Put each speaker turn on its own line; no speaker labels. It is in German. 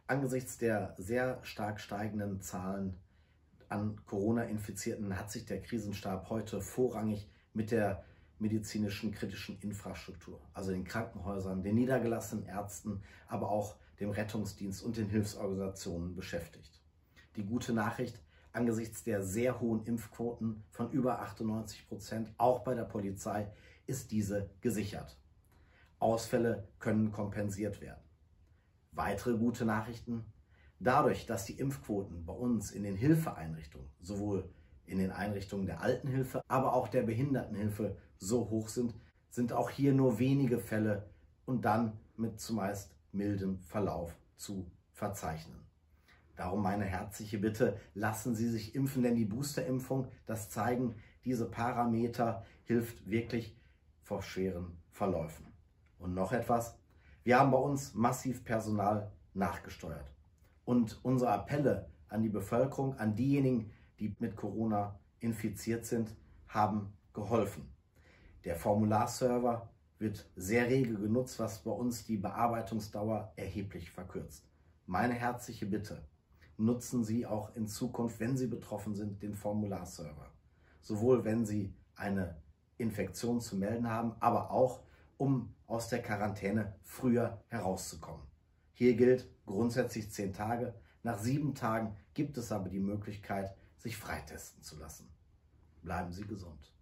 Angesichts der sehr stark steigenden Zahlen an Corona-Infizierten hat sich der Krisenstab heute vorrangig mit der medizinischen kritischen Infrastruktur, also den Krankenhäusern, den niedergelassenen Ärzten, aber auch dem Rettungsdienst und den Hilfsorganisationen beschäftigt. Die gute Nachricht: Angesichts der sehr hohen Impfquoten von über 98%, auch bei der Polizei, ist diese gesichert. Ausfälle können kompensiert werden. Weitere gute Nachrichten: Dadurch, dass die Impfquoten bei uns in den Hilfeeinrichtungen, sowohl in den Einrichtungen der Altenhilfe, aber auch der Behindertenhilfe so hoch sind, sind auch hier nur wenige Fälle und dann mit zumeist mildem Verlauf zu verzeichnen. Darum meine herzliche Bitte: Lassen Sie sich impfen, denn die Boosterimpfung, das zeigen diese Parameter, hilft wirklich vor schweren Verläufen. Und noch etwas: Wir haben bei uns massiv Personal nachgesteuert. Und unsere Appelle an die Bevölkerung, an diejenigen, die mit Corona infiziert sind, haben geholfen. Der Formularserver wird sehr rege genutzt, was bei uns die Bearbeitungsdauer erheblich verkürzt. Meine herzliche Bitte: Nutzen Sie auch in Zukunft, wenn Sie betroffen sind, den Formularserver. Sowohl wenn Sie eine Infektion zu melden haben, aber auch um aus der Quarantäne früher herauszukommen. Hier gilt grundsätzlich 10 Tage. Nach 7 Tagen gibt es aber die Möglichkeit, sich freitesten zu lassen. Bleiben Sie gesund.